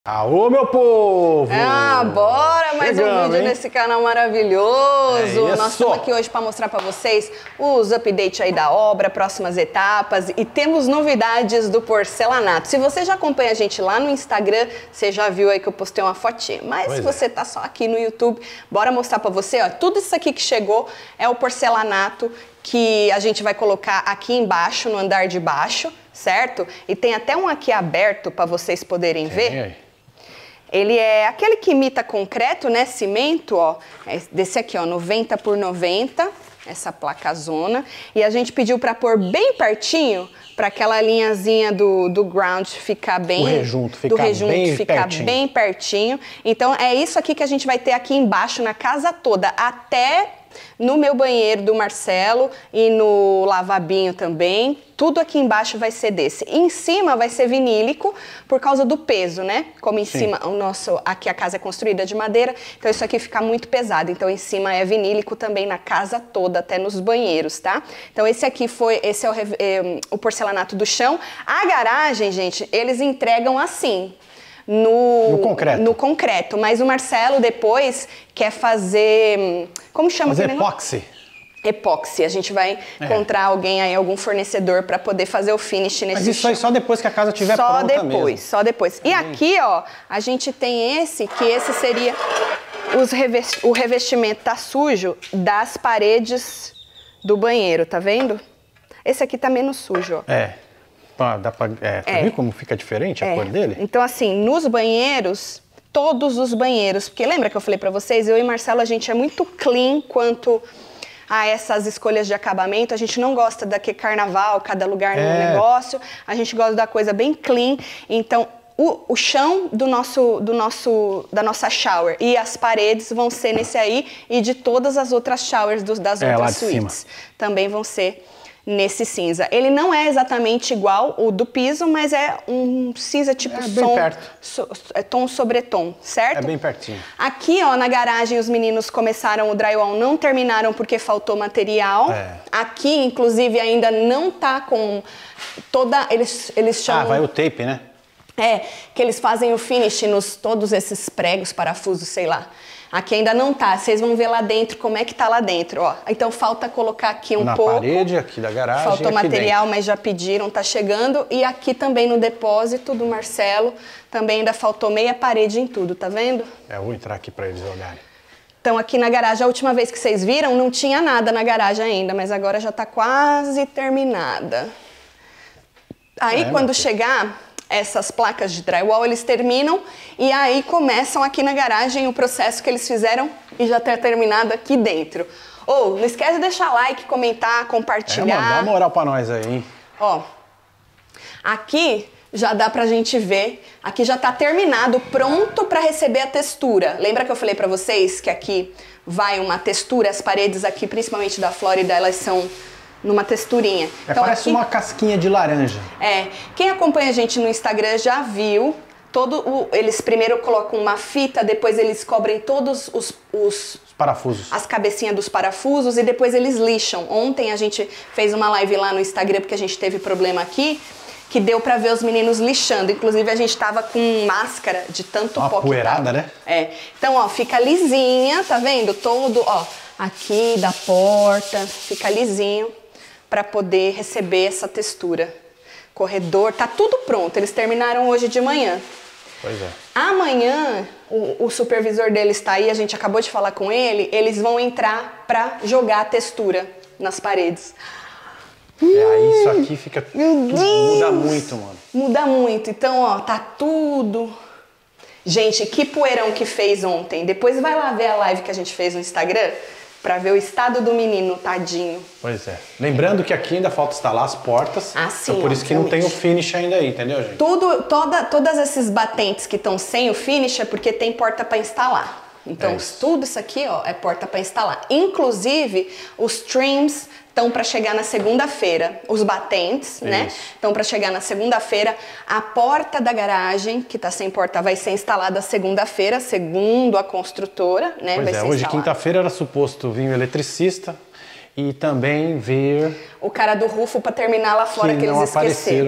Aô, meu povo! Bora mais um vídeo nesse canal maravilhoso. Nós estamos aqui hoje para mostrar para vocês os updates aí da obra, próximas etapas e temos novidades do porcelanato. Se você já acompanha a gente lá no Instagram, você já viu aí que eu postei uma fotinha. Mas se você tá só aqui no YouTube, bora mostrar para você, ó, tudo isso aqui que chegou é o porcelanato que a gente vai colocar aqui embaixo, no andar de baixo, certo? E tem até um aqui aberto para vocês poderem ver. Ele é aquele que imita concreto, né? Cimento, ó. É desse aqui, ó, 90 por 90, essa placazona. E a gente pediu para pôr bem pertinho, para aquela linhazinha do ground ficar bem... O rejunto ficar bem pertinho. Então, é isso aqui que a gente vai ter aqui embaixo na casa toda, até no meu banheiro do Marcelo e no lavabinho também. Tudo aqui embaixo vai ser desse. Em cima vai ser vinílico por causa do peso, né? Como em cima aqui a casa é construída de madeira, então isso aqui fica muito pesado. Então em cima é vinílico também na casa toda, até nos banheiros, tá? Então esse é o porcelanato do chão. A garagem, gente, eles entregam assim. No concreto, mas o Marcelo depois quer fazer, como chama? Fazer epóxi. Epóxi, a gente vai encontrar alguém aí, algum fornecedor para poder fazer o finish nesse Mas isso aí só depois que a casa estiver pronta mesmo. Só depois. E aqui, ó, a gente tem esse seria o revestimento tá sujo das paredes do banheiro, tá vendo? Esse aqui tá menos sujo, ó. Tá vendo como fica diferente a cor dele? Então, assim, nos banheiros, todos os banheiros, porque lembra que eu falei pra vocês, eu e Marcelo, a gente é muito clean quanto a essas escolhas de acabamento. A gente não gosta daquele carnaval, cada lugar no negócio, a gente gosta da coisa bem clean. Então, o chão da nossa shower e as paredes vão ser nesse aí, e de todas as outras showers das outras suítes também vão ser nesse cinza. Ele não é exatamente igual o do piso, mas é um cinza tipo tom sobre tom, certo? É bem pertinho. Aqui, ó, na garagem os meninos começaram o drywall, não terminaram porque faltou material. Aqui, inclusive, ainda não tá com toda... Eles chamam... vai o tape, né? Que eles fazem o finish nos todos esses pregos, parafusos, sei lá. Aqui ainda não tá, vocês vão ver lá dentro como é que tá lá dentro, ó. Então falta colocar aqui um pouco. Na parede, aqui da garagem. Faltou material, mas já pediram, tá chegando. E aqui também no depósito do Marcelo, também ainda faltou meia parede em tudo, tá vendo? Eu vou entrar aqui pra eles olharem. Então aqui na garagem, a última vez que vocês viram, não tinha nada na garagem ainda, mas agora já tá quase terminada. Aí quando chegar essas placas de drywall, eles terminam e aí começam aqui na garagem o processo que eles fizeram e já tá terminado aqui dentro. Não esquece de deixar like, comentar, compartilhar. Dá uma moral pra nós aí, hein? Ó, aqui já dá pra gente ver, aqui já tá terminado, pronto pra receber a textura. Lembra que eu falei pra vocês que aqui vai uma textura, as paredes aqui, principalmente da Flórida, elas são numa texturinha. Então, parece uma casquinha de laranja. Quem acompanha a gente no Instagram já viu, eles primeiro colocam uma fita, depois eles cobrem todos os parafusos, as cabecinhas dos parafusos e depois eles lixam. Ontem a gente fez uma live lá no Instagram porque a gente teve problema aqui, que deu pra ver os meninos lixando. Inclusive a gente tava com máscara de tanto pó. Uma poeirada, né? Então, ó, fica lisinha, tá vendo? Todo, ó, aqui da porta, fica lisinho para poder receber essa textura. Corredor, tá tudo pronto. Eles terminaram hoje de manhã. Pois é. Amanhã, o supervisor deles está aí, a gente acabou de falar com ele, eles vão entrar para jogar a textura nas paredes. Aí isso aqui fica... muda muito, mano. Muda muito. Então, ó, tá tudo... Gente, que poeirão que fez ontem. Depois vai lá ver a live que a gente fez no Instagram, pra ver o estado do menino, tadinho. Pois é. Lembrando que aqui ainda falta instalar as portas. Sim, então por isso que não tem o finish ainda aí, entendeu, gente? Todas esses batentes que estão sem o finish é porque tem porta para instalar. Então tudo isso aqui, ó, é porta para instalar. Inclusive, os trims estão para chegar na segunda-feira. Os batentes, né? Estão para chegar na segunda-feira. A porta da garagem, que tá sem porta, vai ser instalada segunda-feira, segundo a construtora, né? Pois hoje, quinta-feira, era suposto vir o eletricista e também vir... o cara do Rufo para terminar lá fora, que eles esqueceram.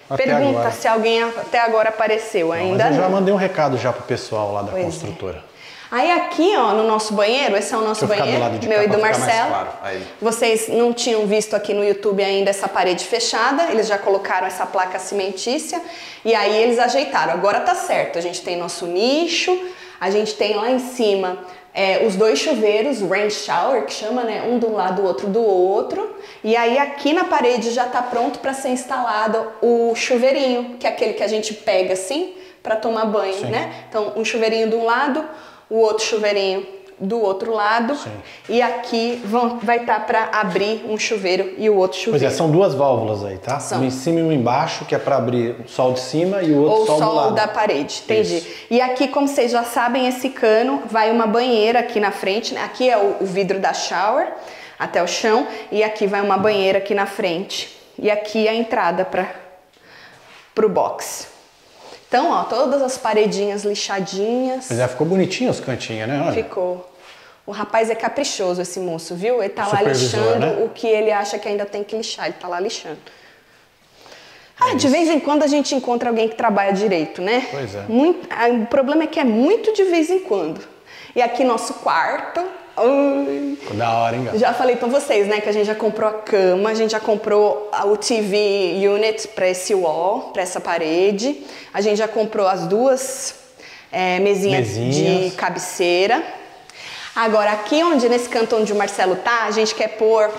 Pergunta se alguém até agora apareceu. Ainda mas eu não. já mandei um recado já pro pessoal lá da construtora. Aí aqui, ó, no nosso banheiro, esse é o nosso banheiro, meu e do Marcelo. Claro. Vocês não tinham visto aqui no YouTube ainda essa parede fechada, eles já colocaram essa placa cimentícia e aí eles ajeitaram. Agora tá certo, a gente tem nosso nicho, a gente tem lá em cima os dois chuveiros, rain shower, que chama, né? Um do lado, o outro do outro. E aí aqui na parede já tá pronto para ser instalado o chuveirinho, que é aquele que a gente pega assim para tomar banho, né? Então um chuveirinho de um lado, o outro chuveirinho do outro lado. Sim. E aqui vai estar para abrir um chuveiro e o outro chuveiro. Pois é, são duas válvulas aí, tá? Uma em cima e uma embaixo, que é para abrir o sol de cima e o outro sol do lado. Ou o sol da parede, entendi. Isso. E aqui, como vocês já sabem, esse cano vai uma banheira aqui na frente, né? Aqui é o vidro da shower até o chão e aqui vai uma banheira aqui na frente. E aqui é a entrada para o box. Então, ó, todas as paredinhas lixadinhas. Mas ficou bonitinho os cantinhos, né? Olha. Ficou. O rapaz é caprichoso, esse moço, viu? Ele tá lá lixando, né? O que ele acha que ainda tem que lixar, ele tá lá lixando. De vez em quando a gente encontra alguém que trabalha direito, né? Pois é. O problema é que é muito de vez em quando. E aqui nosso quarto. Ficou da hora, hein, gato? Já falei pra vocês, né, que a gente já comprou a cama, a gente já comprou o TV unit pra esse wall, pra essa parede. A gente já comprou as duas mesinhas de cabeceira. Agora, aqui nesse canto onde o Marcelo tá, a gente quer pôr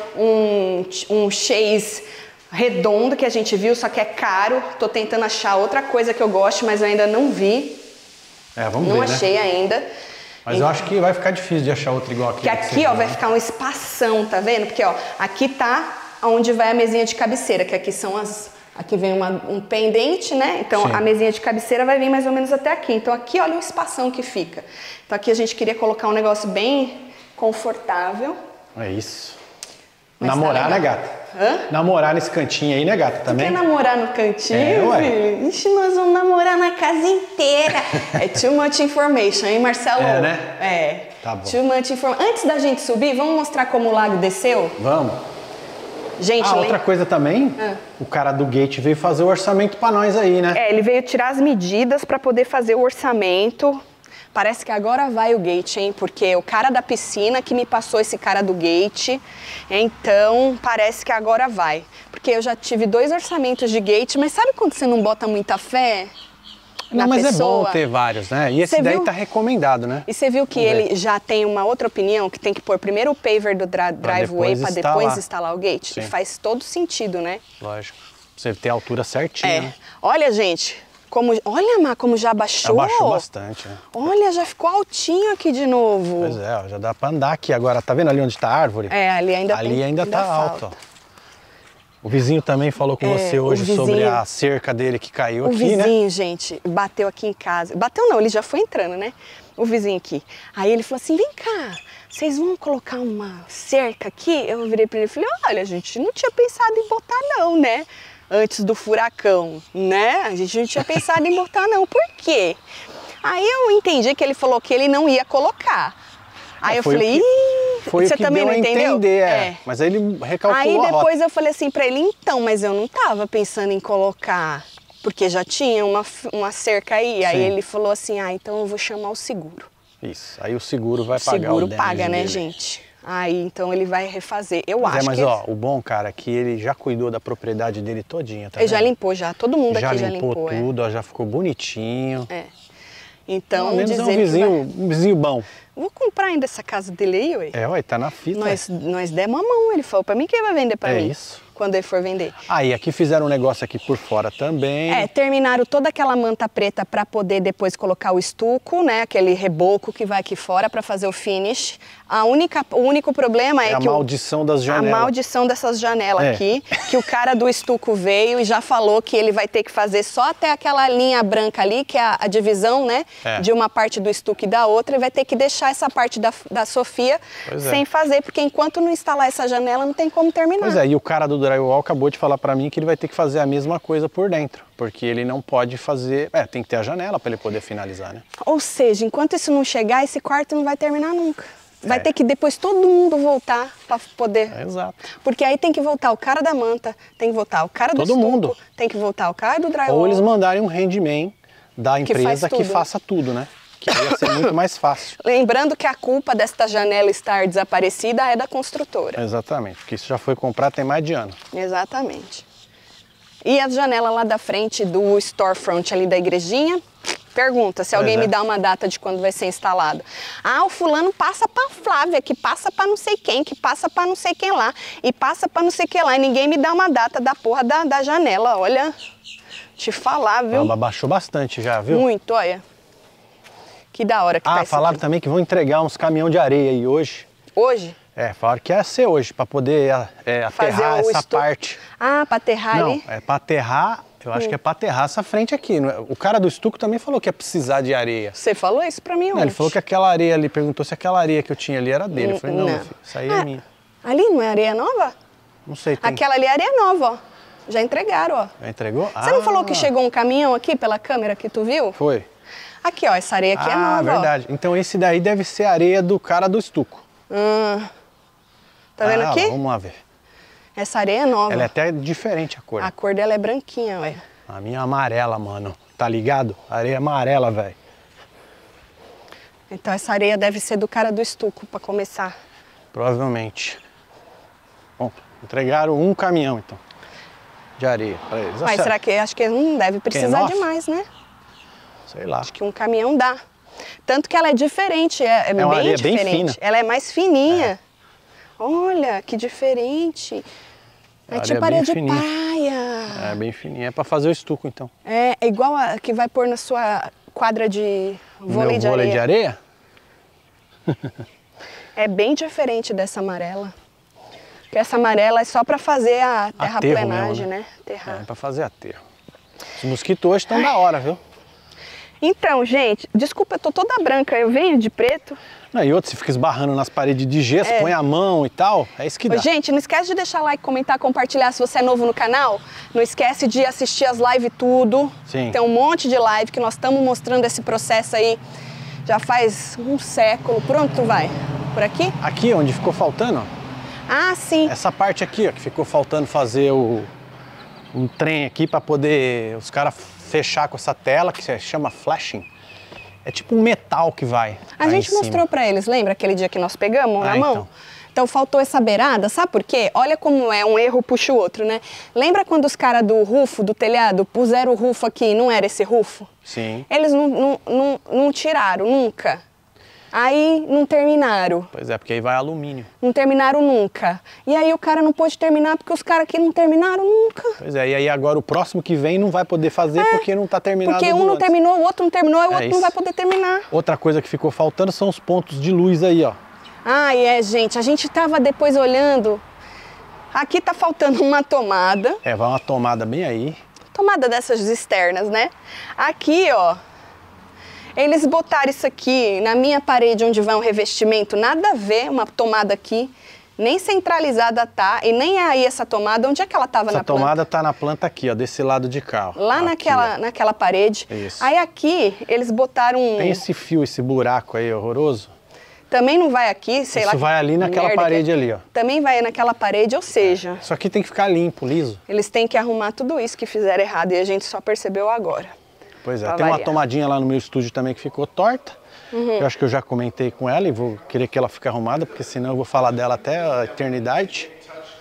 um chaise redondo que a gente viu, só que é caro. Tô tentando achar outra coisa que eu goste, mas eu ainda não vi. Vamos ver, não achei ainda. Mas eu acho que vai ficar difícil de achar outro igual aqui. Que aqui, ó, vai ficar um espação, tá vendo? Porque, ó, aqui tá onde vai a mesinha de cabeceira, que aqui são aqui vem um pendente, né? Então, a mesinha de cabeceira vai vir mais ou menos até aqui. Então, aqui, olha o espação que fica. Então, aqui a gente queria colocar um negócio bem confortável. É isso. Mas namorar, né, gata? Namorar nesse cantinho aí, né, gata? Também? Quer namorar no cantinho, filho? Ixi, nós vamos namorar na casa inteira. É too much information, hein, Marcelo? Né? Tá bom. Too much information. Antes da gente subir, vamos mostrar como o lago desceu? Vamos. Gente, outra coisa também, o cara do gate veio fazer o orçamento pra nós aí, né? Ele veio tirar as medidas pra poder fazer o orçamento. Parece que agora vai o gate, hein? Porque o cara da piscina que me passou esse cara do gate, então parece que agora vai. Porque eu já tive 2 orçamentos de gate, mas sabe quando você não bota muita fé na mas pessoa? É bom ter vários, né? E esse daí tá recomendado, né? E você viu que ele já tem uma outra opinião, que tem que pôr primeiro o paver do driveway para depois instalar o gate? E faz todo sentido, né? Lógico. Você ter a altura certinha. Né? Olha, gente... Olha, Má, como já baixou. Abaixou bastante, né? Olha, já ficou altinho aqui de novo. Pois é, ó, já dá pra andar aqui agora. Tá vendo ali onde tá a árvore? Ali ainda tá alto, ó. O vizinho também falou com você hoje sobre a cerca dele que caiu aqui, né? O vizinho, gente, bateu aqui em casa. Bateu não, ele já foi entrando, né? O vizinho aqui. Aí ele falou assim, vem cá, vocês vão colocar uma cerca aqui? Eu virei pra ele e falei, olha, a gente não tinha pensado em botar não, né? Antes do furacão, né? A gente não tinha pensado em botar não. Por quê? Aí eu entendi que ele falou que ele não ia colocar. Aí eu falei, você também não entendeu? Mas aí ele recalculou. Aí depois eu falei assim pra ele, então, mas eu não tava pensando em colocar, porque já tinha uma cerca aí. Aí ele falou assim, então eu vou chamar o seguro. Isso, aí o seguro vai pagar o seguro paga, né, gente? Aí, então, ele vai refazer. Eu acho mas, ó, o bom, cara, é que ele já cuidou da propriedade dele todinha, tá Ele já limpou, já. Todo mundo aqui já limpou. Já limpou tudo, ó, já ficou bonitinho. Então, pelo menos um vizinho bom. Vou comprar ainda essa casa dele aí, ué. Ué, tá na fita. Nós demos a mão, ele falou pra mim que ele vai vender pra mim. É isso. Quando ele for vender. E aqui fizeram um negócio aqui por fora também. Terminaram toda aquela manta preta para poder depois colocar o estuco, né? Aquele reboco que vai aqui fora para fazer o finish. O único problema é que a maldição das janelas. A maldição dessas janelas aqui, que o cara do estuco veio e já falou que ele vai ter que fazer só até aquela linha branca ali, que é a divisão, né? De uma parte do estuque e da outra, e vai ter que deixar essa parte da Sofia sem fazer, porque enquanto não instalar essa janela, não tem como terminar. Pois é, e o cara do drywall acabou de falar pra mim que ele vai ter que fazer a mesma coisa por dentro, porque ele não pode fazer, tem que ter a janela para ele poder finalizar, né? Ou seja, enquanto isso não chegar, esse quarto não vai terminar nunca. Vai ter que depois todo mundo voltar para poder... Exato. Porque aí tem que voltar o cara da manta, tem que voltar o cara do todo estuco, mundo. tem que voltar o cara do drywall. Ou eles mandarem um handyman da empresa que faça tudo, né? Que ia ser muito mais fácil. Lembrando que a culpa desta janela estar desaparecida é da construtora. Exatamente, porque isso já foi comprado tem mais de ano. Exatamente. E a janela lá da frente do storefront ali da igrejinha, pergunta se alguém me dá uma data de quando vai ser instalado. Ah, o fulano passa pra Flávia, que passa pra não sei quem, que passa pra não sei quem lá, e passa pra não sei quem lá, e ninguém me dá uma data da porra da janela, olha, te falar, viu? Ela baixou bastante já, viu? Muito, olha. Que da hora que tá isso falaram aqui. também que vão entregar uns caminhão de areia aí hoje. Hoje? Falaram que ia ser hoje, para poder aterrar essa parte. Ah, para aterrar ali? Não, é para aterrar, eu acho que é para aterrar essa frente aqui. O cara do estuco também falou que ia precisar de areia. Você falou isso para mim ontem? Ele falou que aquela areia ali, perguntou se aquela areia que eu tinha ali era dele. Eu falei, não, filho, isso aí é minha. Ali não é areia nova? Não sei. Aquela ali é areia nova, ó. Já entregaram, ó. Já entregou? Você não falou que chegou um caminhão aqui pela câmera que tu viu? Foi. Aqui, ó, essa areia aqui é nova. Ah, verdade. Ó. Então esse daí deve ser a areia do cara do estuco. Tá vendo aqui? Vamos lá ver. Essa areia é nova. Ela é até diferente a cor. A cor dela é branquinha, olha. A minha é amarela, mano. Tá ligado? Areia amarela, velho. Então essa areia deve ser do cara do estuco, pra começar. Provavelmente. Bom, entregaram um caminhão, então, de areia pra eles. Mas será que... Acho que não deve precisar demais, né? Sei lá. Acho que um caminhão dá. Tanto que ela é diferente, é bem areia diferente. Bem fina. Ela é mais fininha. Olha, que diferente. É tipo areia de praia. É bem fininha. É pra fazer o estuco, então. É igual a que vai pôr na sua quadra de vôlei de areia. Vôlei de areia? É bem diferente dessa amarela. Porque essa amarela é só pra fazer a terraplenagem, né? É pra fazer aterro. Os mosquitos hoje estão da hora, viu? Então, gente, desculpa, eu tô toda branca, eu venho de preto. Não, e outro, você fica esbarrando nas paredes de gesso, põe a mão e tal, é isso que dá. Gente, não esquece de deixar like, comentar, compartilhar se você é novo no canal. Não esquece de assistir as lives tudo. Sim. Tem um monte de live que nós estamos mostrando esse processo aí já faz um século. Por onde tu vai? Por aqui? Aqui, onde ficou faltando? Ah, sim. Essa parte aqui, ó, que ficou faltando fazer um trem aqui para poder os caras fechar com essa tela, que se chama flashing. É tipo um metal que vai. A gente mostrou para eles, lembra aquele dia que nós pegamos na mão? Então faltou essa beirada, sabe por quê? Olha como é, um erro puxa o outro, né? Lembra quando os caras do rufo, do telhado, puseram o rufo aqui e não era esse rufo? Sim. Eles não tiraram nunca. Aí não terminaram. Pois é, porque aí vai alumínio. Não terminaram nunca. E aí o cara não pôde terminar porque os caras aqui não terminaram nunca. Pois é, e aí agora o próximo que vem não vai poder fazer porque não está terminado. Porque um não terminou, o outro não terminou, e o outro não vai poder terminar. Outra coisa que ficou faltando são os pontos de luz aí, ó. Ah, gente, a gente tava depois olhando. Aqui tá faltando uma tomada. Vai uma tomada bem aí. Tomada dessas externas, né? Aqui, ó. Eles botaram isso aqui na minha parede onde vai um revestimento, nada a ver, uma tomada aqui, nem centralizada tá, e nem é aí essa tomada, onde é que ela tava na planta? Essa tomada tá na planta aqui, ó, desse lado de cá, ó. Lá aqui, naquela parede. Isso. Aí aqui, eles botaram um... Tem esse fio, esse buraco aí horroroso. Também não vai aqui, sei lá... Isso vai ali naquela parede ali, ó. Também vai naquela parede, ou seja... Isso aqui tem que ficar limpo, liso. Eles têm que arrumar tudo isso que fizeram errado, e a gente só percebeu agora. Pois é, tem uma tomadinha lá no meu estúdio também que ficou torta. Eu acho que eu já comentei com ela e vou querer que ela fique arrumada, porque senão eu vou falar dela até a eternidade.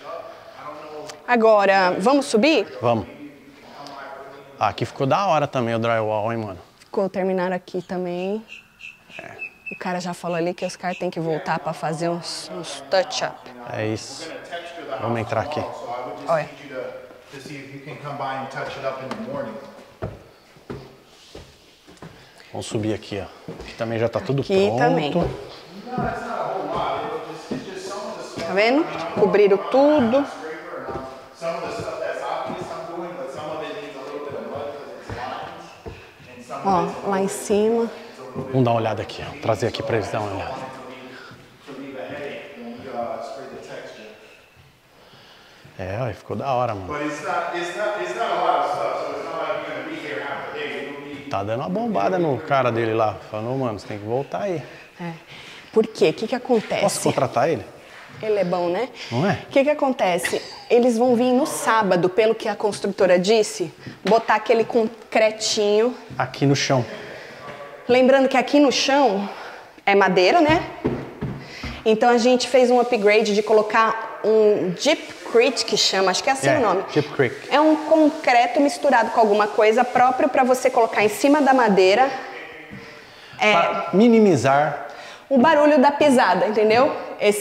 Agora, vamos subir? Vamos. Aqui ficou da hora também o drywall, hein, mano? Ficou, terminaram aqui também. O cara já falou ali que os caras têm que voltar para fazer uns touch-up. É isso. Vamos entrar aqui. Olha. Vamos subir aqui, ó. Aqui também já tá tudo aqui pronto. Também. Tá vendo? Cobriram tudo. Ó, lá em cima. Vamos dar uma olhada aqui, ó. Trazer aqui para eles dar uma olhada. Ó, ficou da hora, mano. Tá dando uma bombada no cara dele lá. Falando, mano, você tem que voltar aí. Por quê? O que acontece? Posso contratar ele? Ele é bom, né? Não é? O que acontece? Eles vão vir no sábado, pelo que a construtora disse, botar aquele concretinho. Aqui no chão. Lembrando que aqui no chão é madeira, né? Então a gente fez um upgrade de colocar um Gypcrete, que chama, acho que é assim o nome. Gypcrete. É um concreto misturado com alguma coisa próprio para você colocar em cima da madeira. Para minimizar o barulho da pisada, entendeu?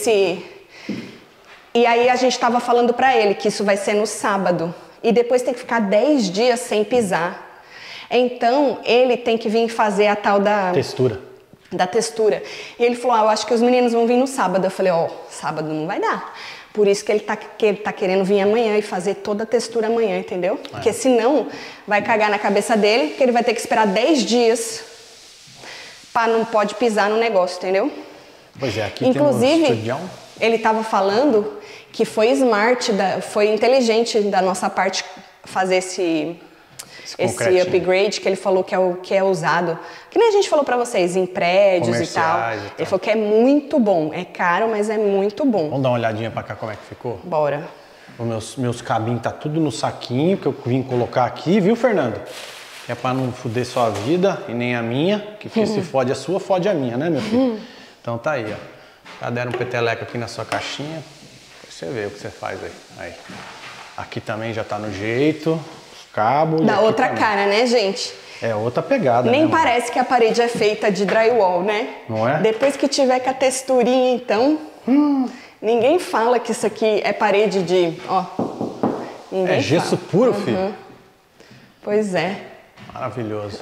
E aí a gente estava falando para ele que isso vai ser no sábado. E depois tem que ficar 10 dias sem pisar. Então ele tem que vir fazer a tal da textura. E ele falou, eu acho que os meninos vão vir no sábado. Eu falei, sábado não vai dar. Por isso que ele tá querendo vir amanhã e fazer toda a textura amanhã, entendeu? Porque senão vai cagar na cabeça dele, que ele vai ter que esperar 10 dias para não pode pisar no negócio, entendeu? Pois é, aqui inclusive, tem um estúdio. Ele estava falando que foi smart, foi inteligente da nossa parte fazer esse upgrade, que ele falou que é usado, que nem a gente falou pra vocês, em prédios e tal. Ele falou que é muito bom, é caro, mas é muito bom. Vamos dar uma olhadinha pra cá como é que ficou? Bora. Os meus cabinhos tá tudo no saquinho que eu vim colocar aqui, viu, Fernando? É pra não foder sua vida e nem a minha, que se fode a sua, fode a minha, né, meu filho? Então tá aí, ó. Já deram um peteleco aqui na sua caixinha, você vê o que você faz aí. Aqui também já tá no jeito. Cabo. Da outra também. Cara, né, gente? É outra pegada, nem né, parece que a parede é feita de drywall, né? Não é? Depois que tiver com a texturinha, então, ninguém fala que isso aqui é parede de, ninguém é gesso puro, filho? Pois é. Maravilhoso.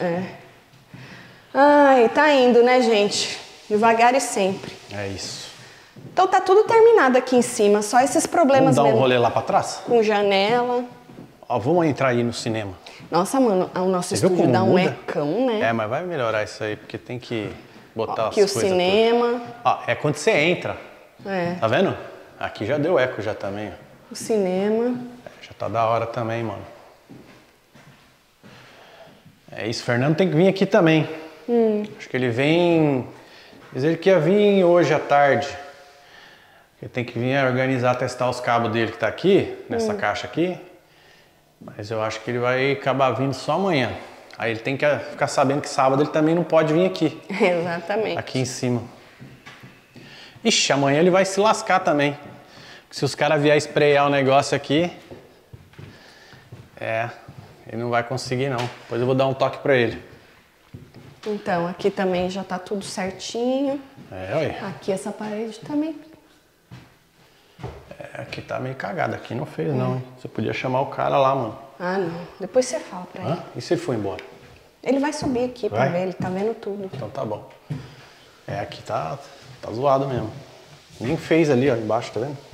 Ai, tá indo, né, gente? Devagar e sempre. É isso. Então tá tudo terminado aqui em cima, só esses problemas mesmo. Vamos dar um rolê lá pra trás? Com janela. Vamos entrar aí no cinema. Nossa, mano, o nosso estúdio dá um ecão, né? É, mas vai melhorar isso aí, porque tem que botar as coisas. Aqui o cinema. É quando você entra. Tá vendo? Aqui já deu eco já também. O cinema. Já tá da hora também, mano. É isso, Fernando tem que vir aqui também. Acho que ele vem... Diz ele que ia vir hoje à tarde. Ele tem que vir organizar, testar os cabos dele que tá aqui, nessa caixa aqui. Mas eu acho que ele vai acabar vindo só amanhã. Aí ele tem que ficar sabendo que sábado ele também não pode vir aqui. Exatamente. Aqui em cima. Ixi, amanhã ele vai se lascar também. Se os caras vierem esprear o negócio aqui... ele não vai conseguir não. Depois eu vou dar um toque pra ele. Então, aqui também já tá tudo certinho. Olha. Aqui essa parede também. Aqui tá meio cagado. Aqui não fez não, hein? Você podia chamar o cara lá, mano. Ah, não. Depois você fala pra ele. E se ele for embora? Ele vai subir aqui pra ver, ele tá vendo tudo. Então tá bom. Aqui tá zoado mesmo. Nem fez ali, ó, embaixo, tá vendo?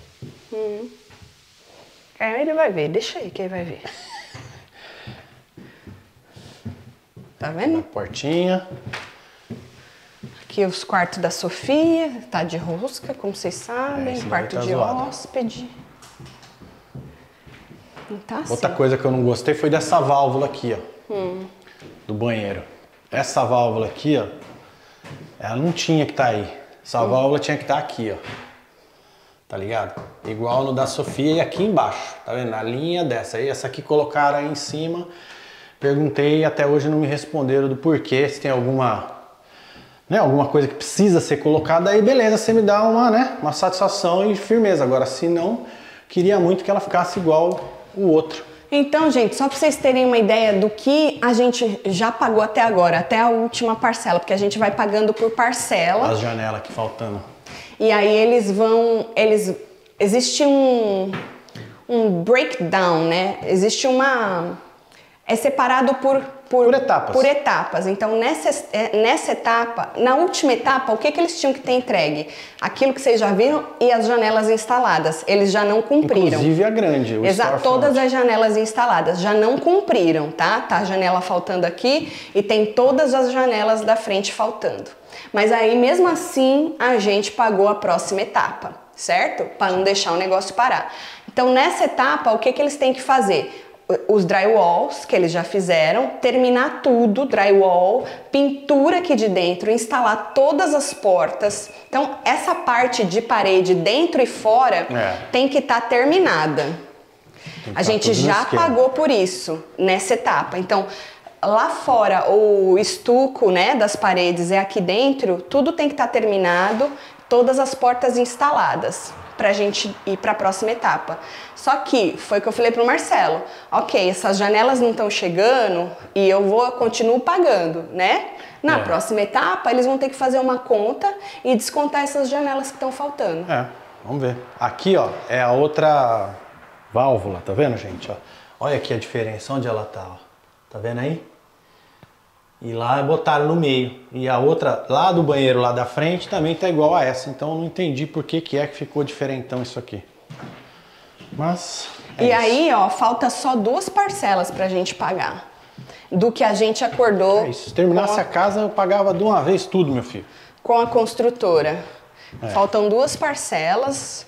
Ele vai ver, deixa aí que ele vai ver. Tá vendo? Portinha. Aqui os quartos da Sofia, tá de rosca, como vocês sabem, quarto de hóspede. Tá assim. Outra coisa que eu não gostei foi dessa válvula aqui, ó. Do banheiro. Essa válvula aqui, ó, ela não tinha que estar aí. Essa válvula tinha que estar aqui, ó. Tá ligado? Igual no da Sofia e aqui embaixo, tá vendo? A linha dessa aí, essa aqui colocaram aí em cima. Perguntei e até hoje não me responderam do porquê, se tem alguma coisa que precisa ser colocada, aí beleza, você me dá uma satisfação e firmeza. Agora, se não, queria muito que ela ficasse igual o outro. Então, gente, só para vocês terem uma ideia do que a gente já pagou até agora, até a última parcela, porque a gente vai pagando por parcela. As janelas aqui faltando. E aí existe um breakdown, né? Existe é separado por etapas. Por etapas. Então, nessa etapa, na última etapa, o que eles tinham que ter entregue? Aquilo que vocês já viram e as janelas instaladas. Eles já não cumpriram. Inclusive a grande. Exato, todas as janelas instaladas já não cumpriram, tá? Tá a janela faltando aqui e tem todas as janelas da frente faltando. Mas aí, mesmo assim, a gente pagou a próxima etapa, certo? Para não deixar o negócio parar. Então, nessa etapa, o que eles têm que fazer? os drywalls que eles já fizeram, terminar tudo, drywall, pintura aqui de dentro, instalar todas as portas. Então, essa parte de parede dentro e fora tem que estar terminada. A gente já pagou por isso nessa etapa. Então, lá fora o estuco, né, das paredes é aqui dentro, tudo tem que estar terminado, todas as portas instaladas, pra gente ir para a próxima etapa. Só que foi o que eu falei pro Marcelo. Ok, essas janelas não estão chegando e eu continuo pagando, né? Na próxima etapa, eles vão ter que fazer uma conta e descontar essas janelas que estão faltando. Vamos ver. Aqui, ó, é a outra válvula, tá vendo, gente? Ó, olha aqui a diferença, onde ela tá, ó. Tá vendo aí? E lá botaram no meio. E a outra, lá do banheiro, lá da frente, também tá igual a essa. Então eu não entendi por que que ficou diferentão isso aqui. Mas e isso. Aí, ó, falta só 2 parcelas pra gente pagar. Do que a gente acordou. Se terminasse a casa, eu pagava de uma vez tudo, meu filho. Com a construtora. Faltam 2 parcelas.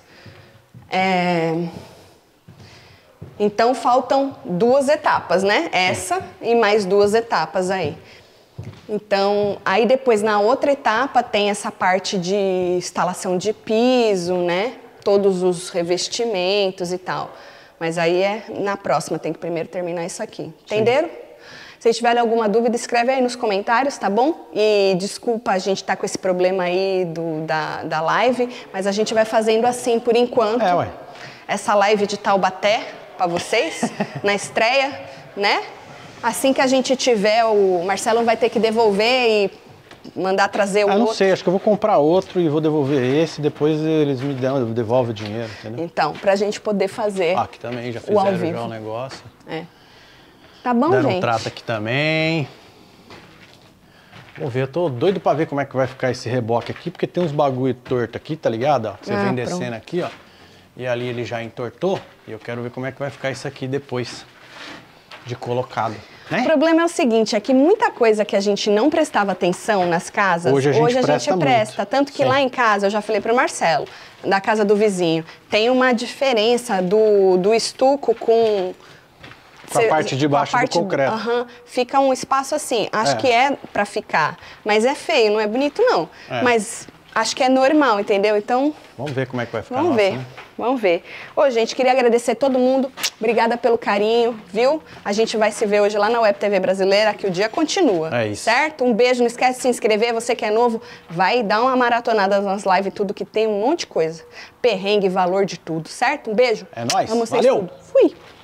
Então faltam 2 etapas, né? Essa e mais 2 etapas aí. Então, aí depois na outra etapa tem essa parte de instalação de piso, né? Todos os revestimentos e tal. Mas aí na próxima, tem que primeiro terminar isso aqui. Entenderam? Se tiverem alguma dúvida, escreve aí nos comentários, tá bom? E desculpa a gente tá com esse problema aí da live, mas a gente vai fazendo assim por enquanto. Essa live de Taubaté para vocês, na estreia, né? Assim que a gente tiver, o Marcelo vai ter que devolver e mandar trazer o outro. Não sei, acho que eu vou comprar outro e vou devolver esse, depois eles me devolvem o dinheiro, entendeu? Então, pra gente poder fazer aqui também, já fizeram já o negócio. Tá bom, deram gente? Um trato aqui também. Vamos ver, eu tô doido pra ver como é que vai ficar esse reboque aqui, porque tem uns bagulho torto aqui, tá ligado? Ó, você vem descendo aqui, ó. E ali ele já entortou, e eu quero ver como é que vai ficar isso aqui depois de colocado. Né? O problema é o seguinte, é que muita coisa que a gente não prestava atenção nas casas, hoje a gente presta. Tanto que lá em casa, eu já falei pro Marcelo, da casa do vizinho, tem uma diferença do estuco com a parte de baixo do concreto. Fica um espaço assim, acho que é pra ficar, mas é feio, não é bonito não. Mas acho que é normal, entendeu? Então... Vamos ver como é que vai ficar. Vamos ver. Né? Vamos ver. Ô, gente, queria agradecer a todo mundo. Obrigada pelo carinho, viu? A gente vai se ver hoje lá na Web TV Brasileira, que o dia continua. É isso. Certo? Um beijo, não esquece de se inscrever. Você que é novo, vai dar uma maratonada nas lives, tudo que tem, um monte de coisa. Perrengue, valor de tudo, certo? Um beijo. É nóis. Vamos Valeu. tudo. Fui.